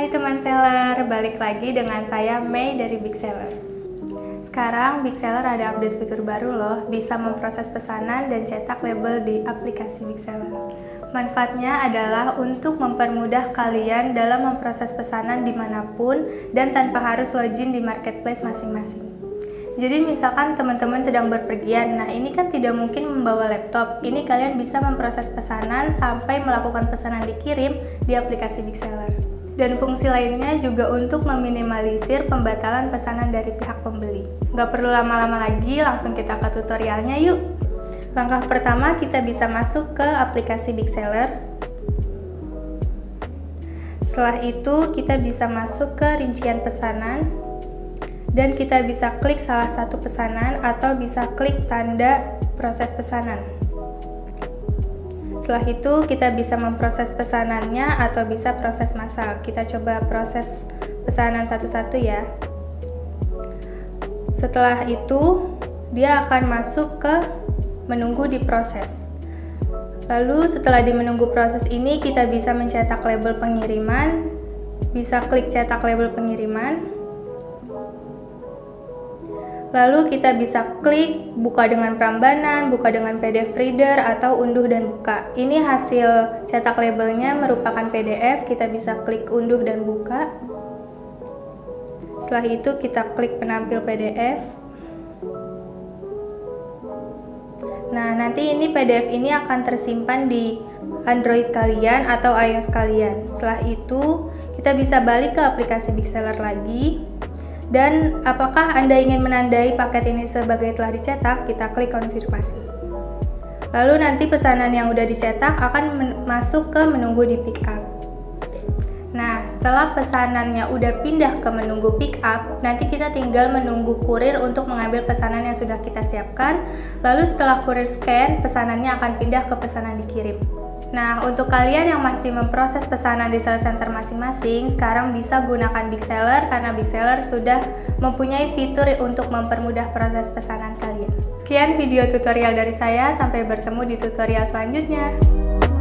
Hai teman seller, balik lagi dengan saya Mei dari Big Seller. Sekarang Big Seller ada update fitur baru loh, bisa memproses pesanan dan cetak label di aplikasi Big Seller. Manfaatnya adalah untuk mempermudah kalian dalam memproses pesanan dimanapun dan tanpa harus login di marketplace masing-masing. Jadi misalkan teman-teman sedang berpergian, nah ini kan tidak mungkin membawa laptop, ini kalian bisa memproses pesanan sampai melakukan pesanan dikirim di aplikasi Big Seller. Dan fungsi lainnya juga untuk meminimalisir pembatalan pesanan dari pihak pembeli. Nggak perlu lama-lama lagi, langsung kita ke tutorialnya yuk. Langkah pertama, kita bisa masuk ke aplikasi Big Seller. Setelah itu, kita bisa masuk ke rincian pesanan. Dan kita bisa klik salah satu pesanan atau bisa klik tanda proses pesanan. Setelah itu kita bisa memproses pesanannya atau bisa proses massal. Kita coba proses pesanan satu-satu ya. Setelah itu dia akan masuk ke menunggu diproses. Lalu setelah di menunggu proses ini kita bisa mencetak label pengiriman. Bisa klik cetak label pengiriman. Lalu kita bisa klik buka dengan Prambanan, buka dengan PDF Reader, atau unduh dan buka. Ini hasil cetak labelnya merupakan PDF, kita bisa klik unduh dan buka. Setelah itu kita klik penampil PDF. Nah, nanti ini PDF ini akan tersimpan di Android kalian atau iOS kalian. Setelah itu kita bisa balik ke aplikasi Big Seller lagi. Dan apakah Anda ingin menandai paket ini sebagai telah dicetak? Kita klik konfirmasi. Lalu nanti pesanan yang udah dicetak akan masuk ke menunggu di pick up. Nah, setelah pesanannya udah pindah ke menunggu pick up, nanti kita tinggal menunggu kurir untuk mengambil pesanan yang sudah kita siapkan. Lalu setelah kurir scan, pesanannya akan pindah ke pesanan dikirim. Nah, untuk kalian yang masih memproses pesanan di sales center masing-masing, sekarang bisa gunakan Big Seller karena Big Seller sudah mempunyai fitur untuk mempermudah proses pesanan kalian. Sekian video tutorial dari saya, sampai bertemu di tutorial selanjutnya.